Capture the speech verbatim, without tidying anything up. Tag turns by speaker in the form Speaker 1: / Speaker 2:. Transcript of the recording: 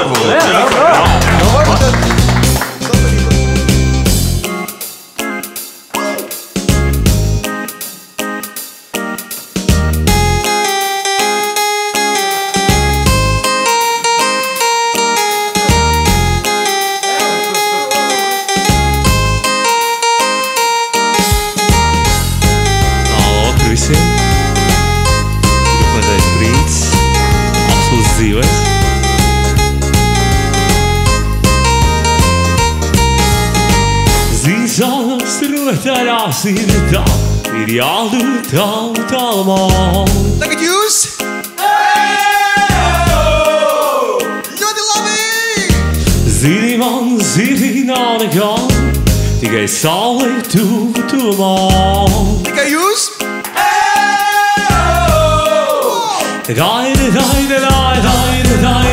Speaker 1: bijvoorbeeld.
Speaker 2: Ja, ja, ja.
Speaker 3: Visiem. Gribu mazais brīdis, absolūts dzīvēs. Zīzās rotaļās ir tā, ir jābūt tālu tālumā.
Speaker 1: Tagad jūs! Ļoti labi!
Speaker 3: Zini man, zini nav nekā, tikai saule tuvu tuvumā.
Speaker 1: Tikai jūs!
Speaker 3: Daide, daide, daide, daide, daide.